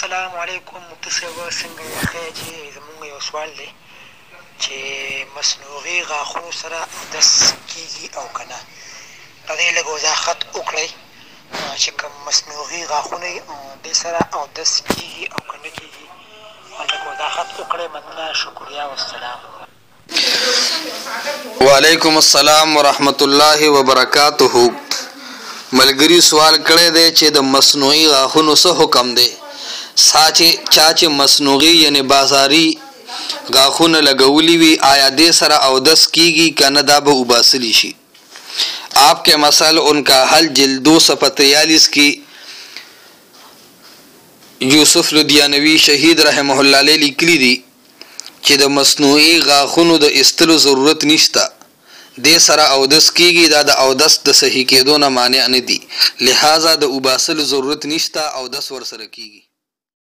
السلام علیکم مفتی صاحب څنګه یې ښه یې چې زمونږ یو سوال دی چې مصنوعي غاښونو سره اودس کېږي او که نه د دې لږ وضاحت وکړئ چې کوم مصنوعي غاښونه یې دې سره اودس کېږي او که نه کېږي لږ وضاحت وکړئ مننه شکریه والسلام وعلیکم السلام ورحمت الله وبرکاتہ ملګري سوال کړی دی چې د مصنوعي غاښونو څه حکم دی چا چې مصنوعي یعنی بازاري غاښونه لګولی وي آیا دې سره اودس کیږي که نه دا به وباسلی شي آپ کے مسائل ان کا حل جلد 243 کی یوسف لدھیانوی شہید رحمه الله علیه لیکلی دي چې د مصنوعي غاښونو د ایستلو ضرورت نشته دې سره اودس کیږي دا د اودس د صحیح کېدو نه مانع نه دي لہذا د وباسلو ضرورت نشته اودس ورسره کیږي